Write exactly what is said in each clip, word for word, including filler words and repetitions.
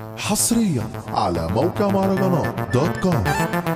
حصريا على موقع مهرجانات دوت كوم.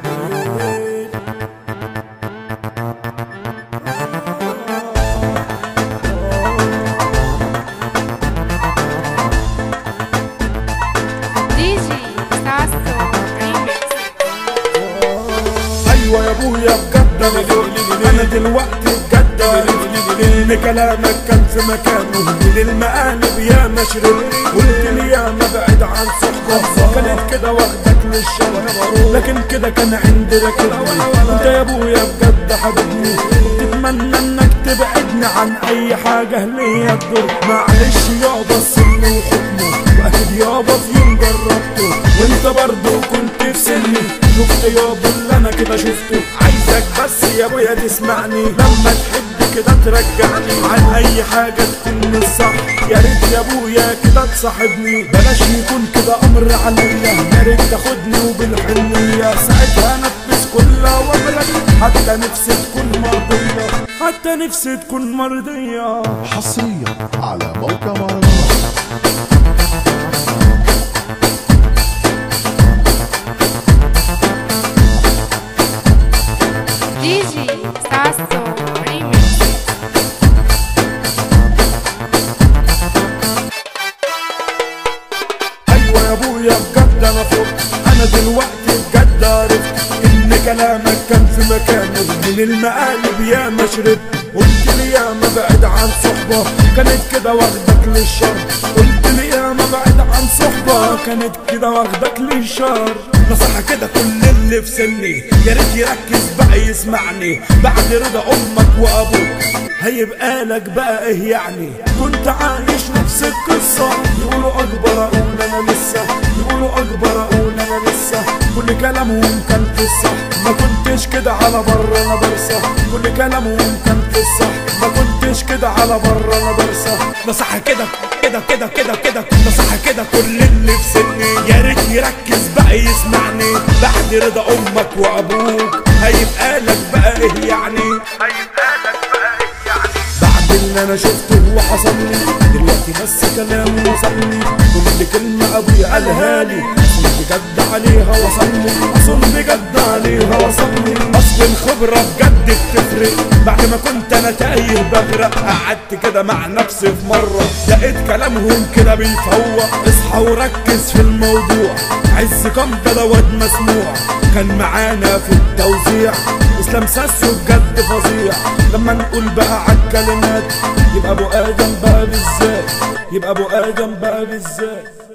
ايوه يا ابويا بجد انا دلوقتي بجد ان كلامك كان في مكانه من المقالب يا مشرب، قلت لي يا ما بعد عن صحبه كانت كده واخدك للشر، لكن كده كان عندي ركبني انت يا ابويا بجد حبيبني، بتتمنى انك تبعدني عن اي حاجه ليا تضر. معلش يابا السن وحكمه واكيد يابا في يوم جربته وانت برضه كنت في سني، شفت يابا اللي انا كده شفته، عايزك بس يا ابويا تسمعني لما تحب كده ترجعني عن اي حاجه تكون الصح، يا ريت يا ابويا كده تصاحبني بلاش يكون كده امر عليا، يا ريت تاخدني وبالحنيه ساعتها انفذ كل اوامرك، حتى نفسي تكون مرضيه حتى نفسي تكون مرضيه. حصريا على موقع مهرجانات. دي جي ساسو ريميكس. ايوه يا ابويا بجد انا فوق، انا دلوقتي بجد عرفت ان كلامك كان في مكانه من المقالب يا مشرب، قلت لي يا ما بعد عن صحبه كانت كده واخدك للشر، قلت لي يا ما بعد عن صحبه كانت كده واخدك للشر. نصيحة كده كل اللي في سني يا ريت يركز بقى يسمعني، بعد رضا امك وابوك هيبقى لك بقى ايه يعني، كنت عايش نفس القصة، يقولوا اكبر اقول انا لسه، يقولوا اكبر اقول انا لسه، كل كلامهم كان في الصح، ما كنتش كده على بر انا برصة، كل كلامهم كان في الصح، ما كنتش كده على بر انا برصة. نصيحة كده كده كده كده كده نصيحة كده كل اللي في سني يا ريت يركز بقى يسمعني، بعد رضا امك وابوك هيبقى لك بقى ايه يعني، هيبقى لك بقى ايه يعني، بعد اللي انا شفته وحصل لي دلوقتي بس كلامه وصلني، كل كلمة ابويا قالها لي اصل بجد عليها وصلني، اصل بجد عليها وصلني، اصل الخبرة بجد بتفرق، بعد ما كنت انا تايه بغرق قعدت كده مع نفسي في مرة لقيت كلامهم كده بيفوق، اصحى وركز في الموضوع، عز كم ده واد مسموع كان معانا في التوزيع، اسلام ساسو بجد فظيع، لما نقول بقى عالكلمات يبقى ابو ادم بقى بالذات، يبقى ابو ادم بقى بالذات.